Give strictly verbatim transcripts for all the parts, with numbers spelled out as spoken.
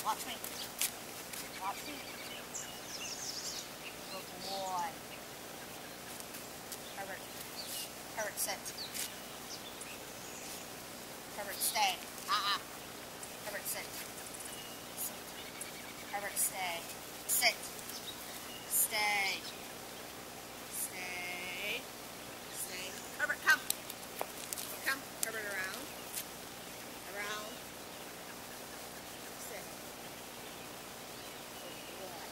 Watch me. Watch me. Good boy. Herbert. Herbert, sit. Herbert, stay. Uh-uh. Herbert, sit. Sit. Herbert, stay. Sit. Stay. Stay. Stay. Herbert, come. Come. Herbert, around. Around. Sit. Good boy.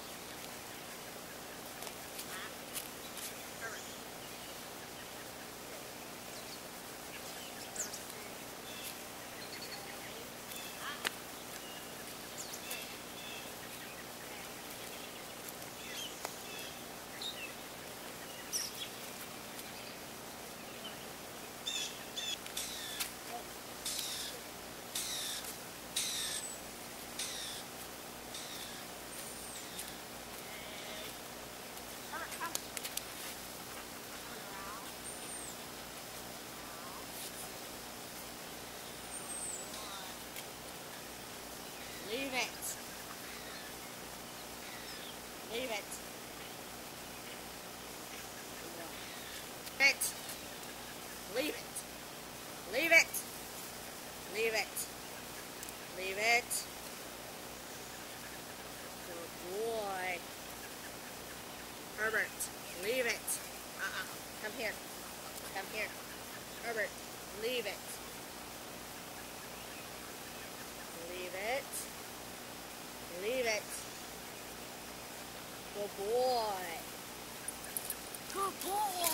Huh? Herbert. Leave it. Leave it. It. Leave it. Leave it. Leave it. Leave it. Good boy. Herbert, leave it. Uh-uh. Come here. Come here. Herbert, leave it. Leave it. Leave it. Good boy. Good boy.